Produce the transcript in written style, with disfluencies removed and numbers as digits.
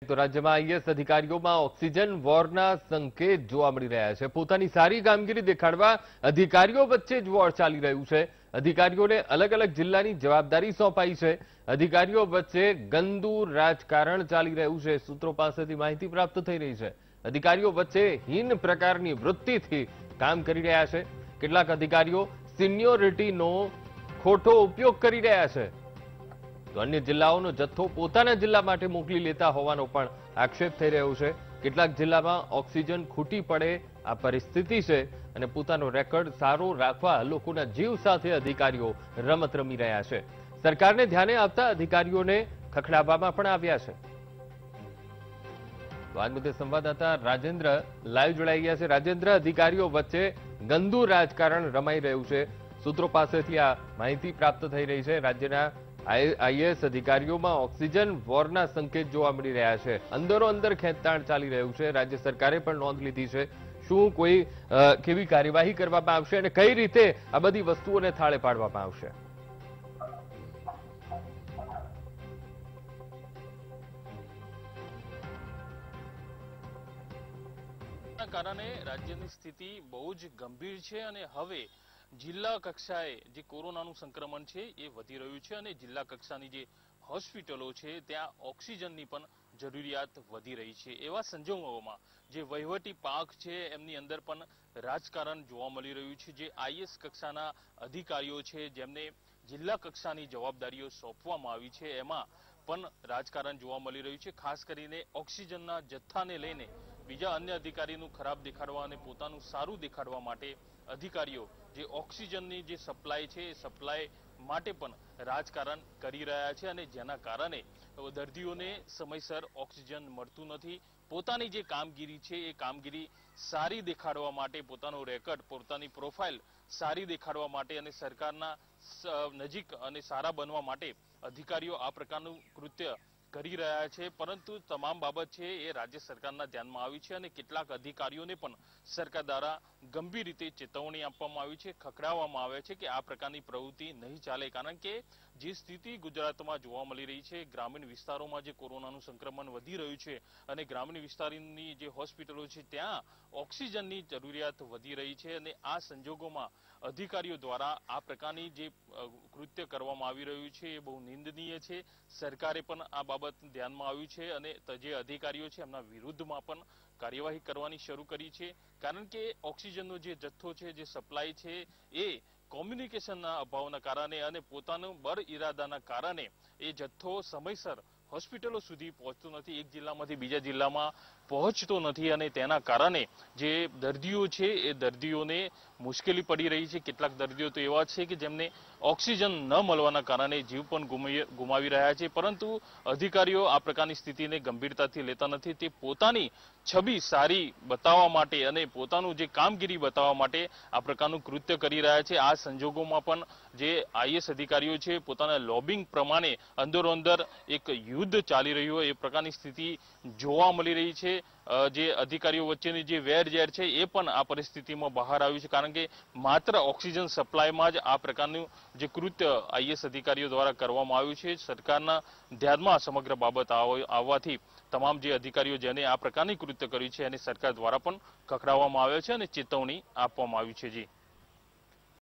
તો રાજ્યમાં IAS અધિકારીઓમાં oxygen વોરના સંકેત જોવા મળી રહ્યા છે। પોતાની સારી કામગીરી દેખાડવા અધિકારીઓ વચ્ચે જ વોર ચાલી રહ્યું છે। અધિકારીઓને અલગ અલગ જિલ્લાની જવાબદારી સોંપાઈ છે। અધિકારીઓ વચ્ચે ગંદુ રાજકારણ ચાલી રહ્યું છે। સૂત્રો પાસેથી માહિતી પ્રાપ્ત થઈ રહી છે। અધિકારીઓ વચ્ચે હીન પ્રકારની વૃત્તિથી કામ કરી રહ્યા છે। કેટલાક અધિકારીઓ સિનિયોરિટીનો ખોટો ઉપયોગ કરી રહ્યા છે। તો અન્ય જિલ્લાઓનો જથ્થો પોતાના જિલ્લા માટે મોકલી લેતા હોવાનો પણ આક્ષેપ થઈ રહ્યો છે। કેટલાક જિલ્લામાં ઓક્સિજન ખૂટી પડે આ પરિસ્થિતિ છે અને પોતાનો રેકોર્ડ સારો રાખવા લોકોના જીવ સાથે અધિકારીઓ રમત રમી રહ્યા છે। સરકારને ધ્યાને આવતા અધિકારીઓને ખખડાવવામાં પણ આવ્યા છે। તો આ મુદ્દે સંવાદદાતા રાજેન્દ્ર લાઈવ જોડાઈ ગયા છે। રાજેન્દ્ર, અધિકારીઓ વચ્ચે ગંદુ રાજકારણ રમાઈ રહ્યું છે। સૂત્રો પાસેથી આ માહિતી પ્રાપ્ત થઈ રહી છે। રાજ્યના આઈએએસ અધિકારીઓમાં ઓક્સિજન વોરના સંકેત જોવા મળી રહ્યા છે। અંદરો અંદર ખેંચતાણ ચાલી રહ્યું છે। રાજ્ય સરકારે પણ નોંધ લીધી છે। શું કોઈ કેવી કાર્યવાહી કરવામાં આવશે અને કઈ રીતે આ બધી વસ્તુઓને થાળે પાડવામાં આવશે? કારણે રાજ્યની સ્થિતિ બહુ જ ગંભીર છે અને હવે જિલ્લા કક્ષાએ જે કોરોનાનું સંક્રમણ છે એ વધી રહ્યું છે અને જિલ્લા કક્ષાની જે હોસ્પિટલો છે ત્યાં ઓક્સિજનની પણ જરૂરિયાત વધી રહી છે। એવા સંજોગોમાં જે વહીવટી પાંખ છે એમની અંદર પણ રાજકારણ જોવા મળી રહ્યું છે। જે આઈએએસ કક્ષાના અધિકારીઓ છે જેમને જિલ્લા કક્ષાની જવાબદારીઓ સોંપવામાં આવી છે એમાં પણ રાજકારણ જોવા મળી રહ્યું છે। ખાસ કરીને ઓક્સિજનના જથ્થાને લઈને બીજા અન્ય અધિકારીનું ખરાબ દેખાડવા અને પોતાનું સારું દેખાડવા માટે અધિકારીઓ જે ઓક્સિજનની જે સપ્લાય છે એ સપ્લાય માટે પણ રાજકારણ કરી રહ્યા છે અને જેના કારણે દર્દીઓને સમયસર ઓક્સિજન મળતું નથી। પોતાની જે કામગીરી છે એ કામગીરી સારી દેખાડવા માટે પોતાનો રેકોર્ડ પોતાની પ્રોફાઇલ સારી દેખાડવા માટે અને સરકારના નજીક અને સારા બનવા માટે અધિકારીઓ આ પ્રકારનું કૃત્ય કરી રહ્યા છે। પરંતુ તમામ બાબત છે એ રાજ્ય સરકારના ધ્યાનમાં આવી છે અને કેટલાક અધિકારીઓને પણ સરકાર દ્વારા ગંભીર રીતે ચેતવણી આપવામાં આવી છે, ખખડાવવામાં આવે છે કે આ પ્રકારની પ્રવૃત્તિ નહીં ચાલે। કારણ કે જે સ્થિતિ ગુજરાતમાં જોવા મળી રહી છે, ગ્રામીણ વિસ્તારોમાં જે કોરોનાનું સંક્રમણ વધી રહ્યું છે અને ગ્રામીણ વિસ્તારની જે હોસ્પિટલો છે ત્યાં ઓક્સિજનની જરૂરિયાત વધી રહી છે અને આ સંજોગોમાં અધિકારીઓ દ્વારા આ પ્રકારની જે કૃત્ય કરવામાં આવી રહ્યું છે એ બહુ નિંદનીય છે। સરકારે પણ આ બાબત ધ્યાનમાં આવ્યું છે અને જે અધિકારીઓ છે એમના વિરુદ્ધમાં પણ કાર્યવાહી કરવાની શરૂ કરી છે। કારણ કે ઓક્સિજનનો જે જથ્થો છે, જે સપ્લાય છે એ કોમ્યુનિકેશનના અભાવના કારણે અને પોતાનું બર ઇરાદાના કારણે એ જથ્થો સમયસર હોસ્પિટલો સુધી પહોંચતો નથી, એક જિલ્લામાંથી બીજા જિલ્લામાં પહોંચતો નથી અને તેના કારણે જે દર્દીઓ છે એ દર્દીઓને મુશ્કેલી પડી રહી છે। કેટલાક દર્દીઓ તો એવા છે કે જેમને ઓક્સિજન ન મળવાના કારણે જીવ પણ ગુમાવી રહ્યા છે। પરંતુ અધિકારીઓ આ પ્રકારની સ્થિતિને ગંભીરતાથી લેતા નથી। તે પોતાની છબી સારી બતાવવા માટે અને પોતાનું જે કામગીરી બતાવવા માટે આ પ્રકારનું કૃત્ય કરી રહ્યા છે। આ સંજોગોમાં પણ જે આઈએએસ અધિકારીઓ છે પોતાના લોબિંગ પ્રમાણે અંદરો અંદર એક યુદ્ધ ચાલી રહ્યું હોય એ પ્રકારની સ્થિતિ જોવા મળી રહી છે। જે અધિકારીઓ વચ્ચેની જે વેરઝેર છે એ પણ આ પરિસ્થિતિમાં બહાર આવ્યું છે। કારણ કે માત્ર ઓક્સિજન સપ્લાયમાં જ આ પ્રકારનું જે કૃત્ય આઈએએસ અધિકારીઓ દ્વારા કરવામાં આવ્યું છે। સરકારના ધ્યાનમાં સમગ્ર બાબત આવવાથી તમામ જે અધિકારીઓ જેને આ પ્રકારની કૃત્ય કર્યું છે એને સરકાર દ્વારા પણ ખખડાવવામાં આવ્યો છે અને ચેતવણી આપવામાં આવી છે। જી।